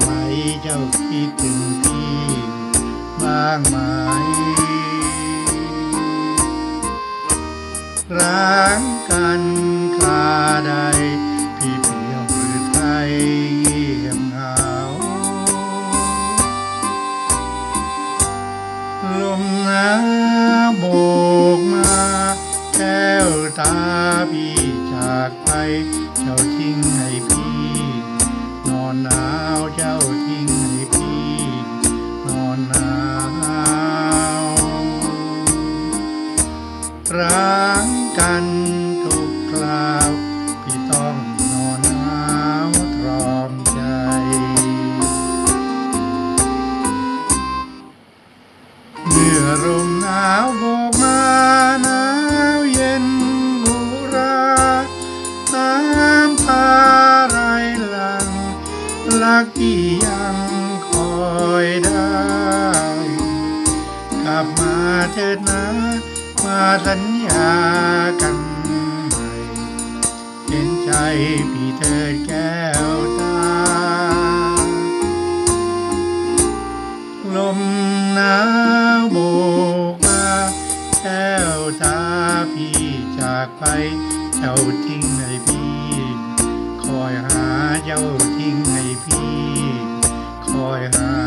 ไหมเจ้าคิดถึงพี่บ้างไหมร้างกันคราใดพี่เปลี่ยวหรือไทยเงียบเหงาลมหนาวโบกมาแก้วตาพี่จากไปเจ้าทิ้งให้พี่นอนหนาวเจ้าทิ้งให้พี่นอนหนาวร้างกันทุกคราวพี่ต้องนอนหนาวตรอมใจเมื่อลมหนาวโบกมาหนาวเย็นอุราน้ำตาไหลหลั่งรักที่ยังคอยได้กลับมาเถิดนะมาสัญญากันใหม่เห็นใจพี่เถิดแก้วตาลมหนาวโบกมาแก้วตาพี่จากไปเจ้าทิ้งให้พี่คอยหาเจ้าทิ้งให้พี่คอยหา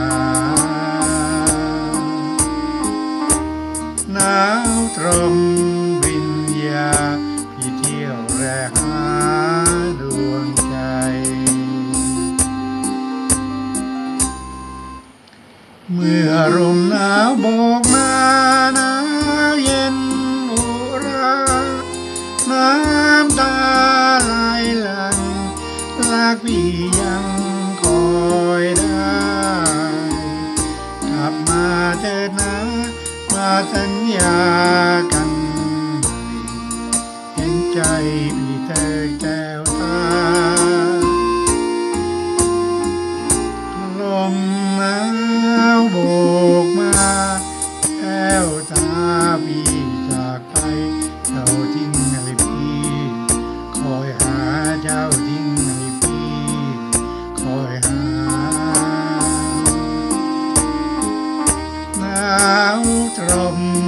หนาวตรมวิญญาพี่เที่ยวแรหาดวงใจเมื่อลมหนาวโบกมาหนาวเย็นอุราน้ำตาไหลหลั่งรักพี่ยังคอยได้กลับมาเถิดนะมาสัญญากันใหม่เห็นใจพี่เธอแก้วตาลมหนาวโบกมาแก้วตาพี่จากไปเจ้าทิ้งให้พี่คอยหาเจ้าทิ้งให้พี่คอยหาหนาวตรม